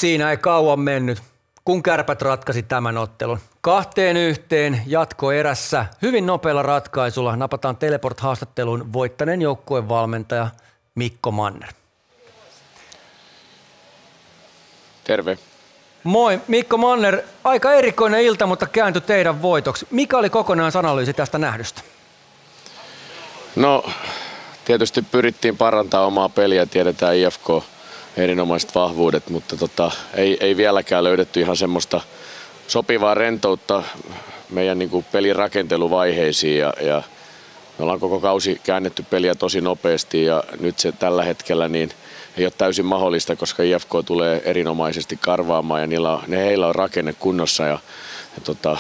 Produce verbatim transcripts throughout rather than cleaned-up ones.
Siinä ei kauan mennyt, kun Kärpät ratkaisi tämän ottelun. Kahteen yhteen jatkoerässä hyvin nopealla ratkaisulla napataan Teleport-haastatteluun voittaneen joukkueen valmentaja Mikko Manner. Terve. Moi, Mikko Manner. Aika erikoinen ilta, mutta kääntyi teidän voitoksi. Mikä oli kokonaisanalyysi tästä nähdystä? No, tietysti pyrittiin parantaa omaa peliä, tiedetään I F K erinomaiset vahvuudet, mutta tota, ei, ei vieläkään löydetty ihan semmoista sopivaa rentoutta meidän niin kuin pelin rakenteluvaiheisiin ja, ja me ollaan koko kausi käännetty peliä tosi nopeasti ja nyt se tällä hetkellä niin ei ole täysin mahdollista, koska I F K tulee erinomaisesti karvaamaan ja niillä on, ne heillä on rakenne kunnossa ja, ja tota,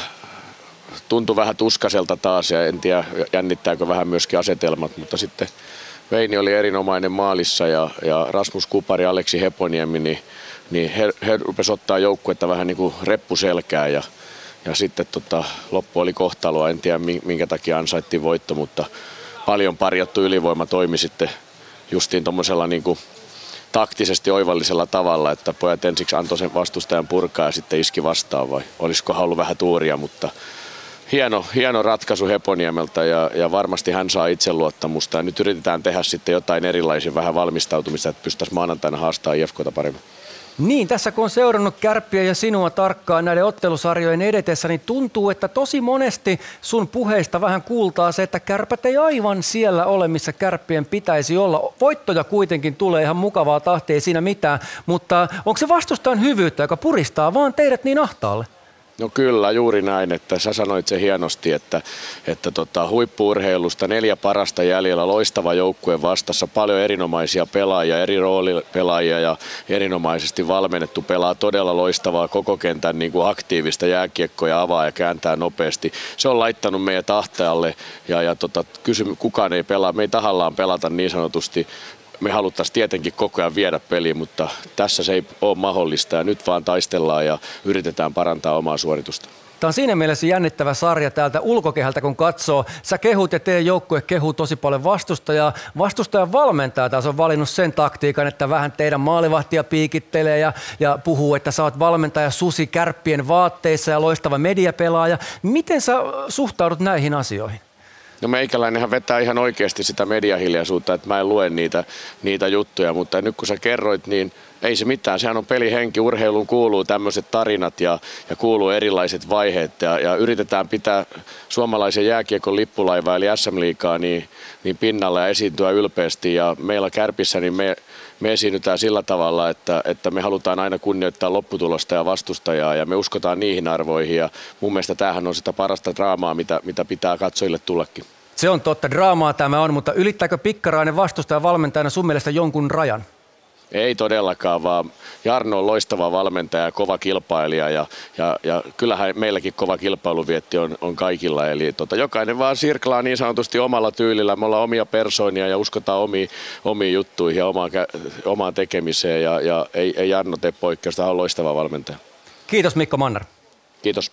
tuntui vähän tuskaselta taas ja en tiedä jännittääkö vähän myöskin asetelmat, mutta sitten Veini oli erinomainen maalissa ja, ja Rasmus Kupari ja Aleksi Heponiemi, niin, niin he, he rupesivat ottaa joukkuetta vähän niin kuin reppuselkää ja, ja sitten tota, loppu oli kohtaloa, en tiedä minkä takia ansaittiin voitto, mutta paljon parjattu ylivoima toimi sitten justiin tuommoisella niin kuin taktisesti oivallisella tavalla, että pojat ensiksi antoi sen vastustajan purkaa ja sitten iski vastaan vai olisikohan ollut vähän tuuria, mutta Hieno, hieno ratkaisu Heponiemeltä ja, ja varmasti hän saa itseluottamusta. Ja nyt yritetään tehdä sitten jotain erilaisia vähän valmistautumista, että pystyttäisiin maanantaina haastamaan I F K:ta paremmin. Niin, tässä kun on seurannut Kärppiä ja sinua tarkkaan näiden ottelusarjojen edetessä, niin tuntuu, että tosi monesti sun puheista vähän kuultaa se, että Kärpät ei aivan siellä ole, missä Kärppien pitäisi olla. Voittoja kuitenkin tulee ihan mukavaa tahtia, ei siinä mitään, mutta onko se vastustajan hyvyyttä, joka puristaa vaan teidät niin ahtaalle? No kyllä, juuri näin, että sä sanoit se hienosti, että, että tota, huippu-urheilusta neljä parasta jäljellä, loistava joukkue vastassa, paljon erinomaisia pelaajia, eri roolipelaajia ja erinomaisesti valmennettu pelaa todella loistavaa koko kentän niin kuin aktiivista jääkiekkoja avaa ja kääntää nopeasti. Se on laittanut meidän tahtajalle ja, ja tota, kysy, kukaan ei pelaa, me ei tahallaan pelata niin sanotusti. Me haluttaisiin tietenkin koko ajan viedä peliä, mutta tässä se ei ole mahdollista ja nyt vaan taistellaan ja yritetään parantaa omaa suoritusta. Tämä on siinä mielessä jännittävä sarja täältä ulkokehältä, kun katsoo. Sä kehut ja teidän joukkue kehuu tosi paljon vastustajaa. Vastustajan valmentaja taas on valinnut sen taktiikan, että vähän teidän maalivahtia piikittelee ja, ja puhuu, että sä oot valmentaja Susi Kärppien vaatteissa ja loistava mediapelaaja. Miten sä suhtaudut näihin asioihin? No meikäläinenhän vetää ihan oikeasti sitä mediahiljaisuutta, että mä en lue niitä, niitä juttuja, mutta nyt kun sä kerroit, niin ei se mitään. Sehän on pelihenki, urheiluun kuuluu tämmöiset tarinat ja, ja kuuluu erilaiset vaiheet ja, ja yritetään pitää suomalaisen jääkiekon lippulaivaa eli S M-liigaa niin, niin pinnalla ja esiintyä ylpeästi ja meillä Kärpissä niin me, me esiinnytään sillä tavalla, että, että me halutaan aina kunnioittaa lopputulosta ja vastustajaa ja me uskotaan niihin arvoihin ja mun mielestä tämähän on sitä parasta draamaa, mitä, mitä pitää katsojille tullakin. Se on totta, draamaa tämä on, mutta ylittääkö Pikkarainen vastustajan valmentajana sun mielestä jonkun rajan? Ei todellakaan, vaan Jarno on loistava valmentaja ja kova kilpailija ja, ja, ja kyllähän meilläkin kova kilpailuvietti on, on kaikilla. Eli tota, jokainen vaan sirklaa niin sanotusti omalla tyylillä. Me ollaan omia persoonia ja uskotaan omiin, omiin juttuihin ja omaan, omaan tekemiseen ja, ja ei, ei Jarno tee poikkeusta, hän on loistava valmentaja. Kiitos Mikko Manner. Kiitos.